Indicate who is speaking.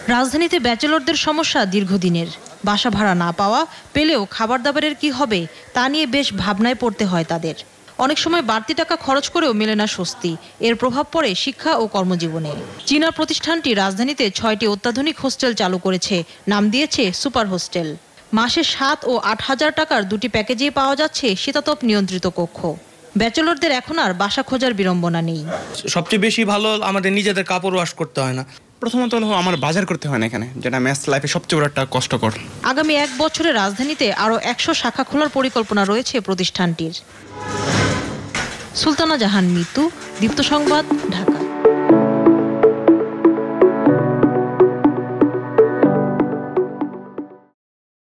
Speaker 1: রাজধানীতে ব্যাচেলরদের সমস্যা দীর্ঘদিনের। বাসা ভাড়া না পাওয়া, পেলেও খাবার দাবারের কি হবে তা নিয়ে বেশ ভাবনায় পড়তে হয় তাদের। অনেক সময় বাড়তি টাকা খরচ করেও মেলে না স্বস্তি। এর প্রভাব পড়ে শিক্ষা ও কর্মজীবনে। চীনা প্রতিষ্ঠানটি রাজধানীতে 6টি অত্যাধুনিক হোস্টেল চালু করেছে, নাম দিয়েছে সুপার হোস্টেল। মাসে 7 ও 8 হাজার টাকার দুটি প্যাকেজেই পাওয়া যাচ্ছে শীতাতপ নিয়ন্ত্রিত কক্ষ। ব্যাচেলরদের এখন আর বাসা খোঁজার বিড়ম্বনা নেই।
Speaker 2: সবচেয়ে বেশি ভালো আমাদের নিজেদের কাপড় ওয়াশ করতে হয় না।
Speaker 3: প্রথমত হলো আমার বাজার করতে হয় না এখানে, যেটা ম্যাথ লাইফে সবচেয়ে বড় একটা কষ্টকর।
Speaker 1: আগামী 1 বছরে রাজধানীতে আরও 100 শাখা খোলার পরিকল্পনা রয়েছে প্রতিষ্ঠানটির। সুলতানা জাহান মিতু, দীপ্ত সংবাদ, ঢাকা।